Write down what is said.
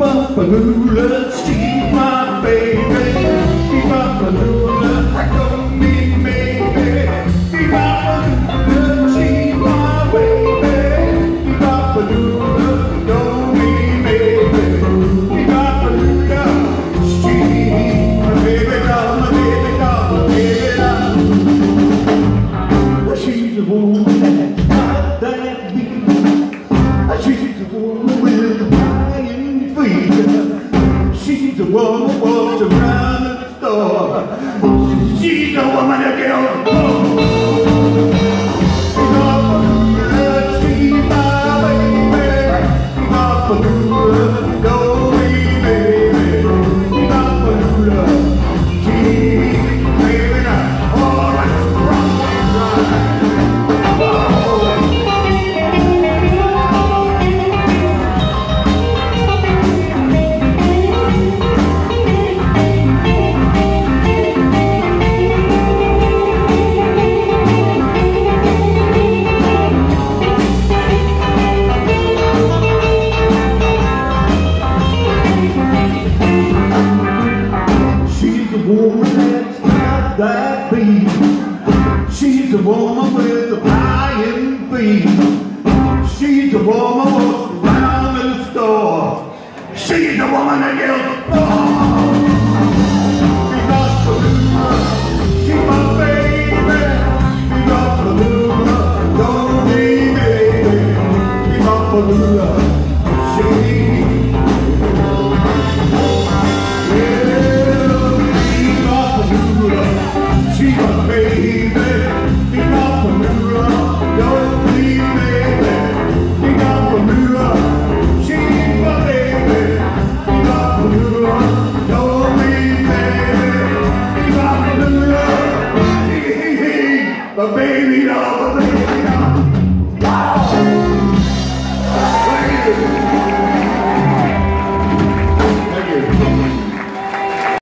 Bebop-a-lula, she's my baby. Bebop-a-lula, I don't need maybe. Bebop-a-lula, she's my baby. Bebop-a-lula, don't need maybe. Bebop-a-lula, she's my baby doll, my baby doll, my baby doll. She's a woman that's got that beat. She's a woman with a pie and feet. She's a woman who walks around the store. She's a woman that gets she's my baby. Bebop-a-lula, go me baby. Bebop-a-lula, she's baby now. Oh, that's rock and ride. That beat. She's a woman with a pie and feet. She's a woman who walks around the store. She's a woman that gets the floor. Bebop-a-lula, she's my baby. Bebop-a-lula, don't be baby. Bebop-a-lula, she's my baby. Bebop-a-lula, don't leave baby. Bebop-a-lula, she's my baby. Bebop-a-lula, don't leave baby. Bebop-a-lula, my baby doll, my baby.